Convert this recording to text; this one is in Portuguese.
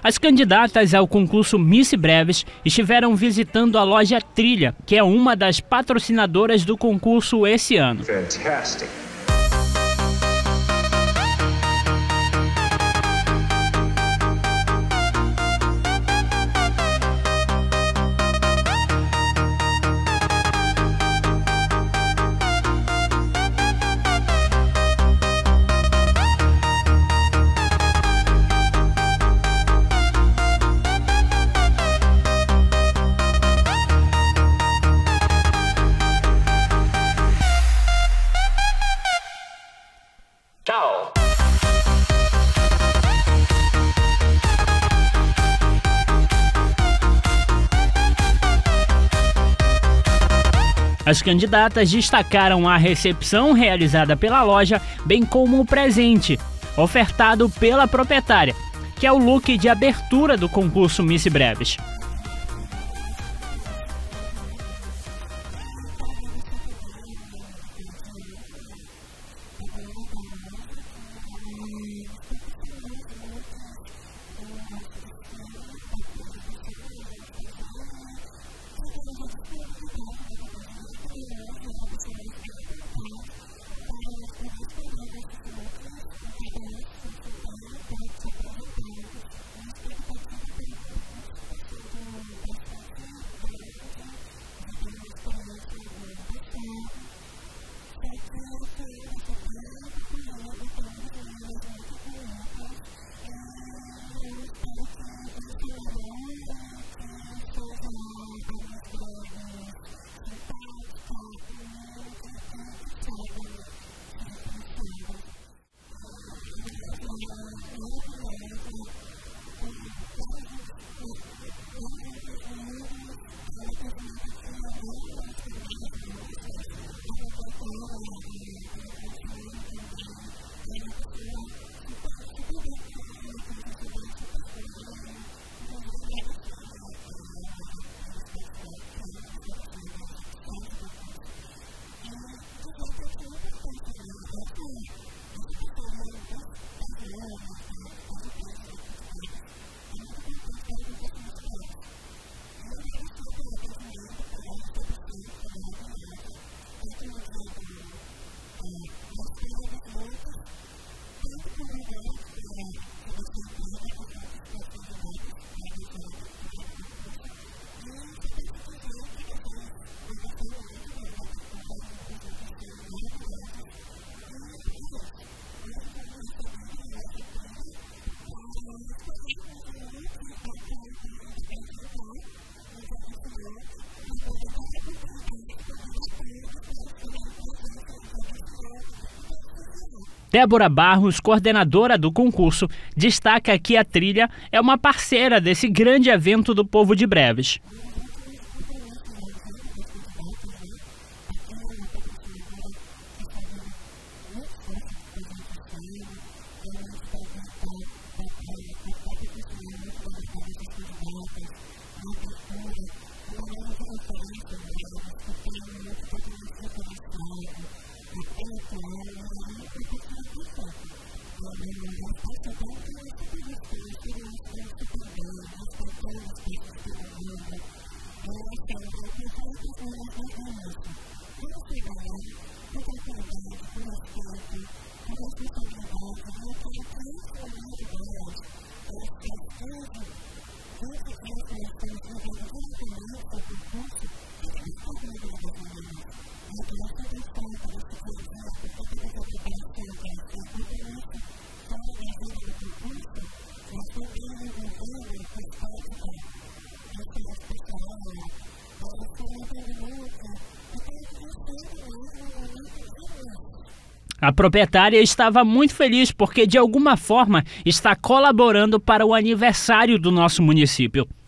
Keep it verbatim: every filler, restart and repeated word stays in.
As candidatas ao concurso Miss Breves estiveram visitando a loja Trilha, que é uma das patrocinadoras do concurso esse ano. Fantastic. Tchau! As candidatas destacaram a recepção realizada pela loja, bem como o presente ofertado pela proprietária, que é o look de abertura do concurso Miss Breves. Débora Barros, coordenadora do concurso, destaca que a Trilha é uma parceira desse grande evento do povo de Breves. A proprietária estava muito feliz porque, de alguma forma, está colaborando para o aniversário do nosso município.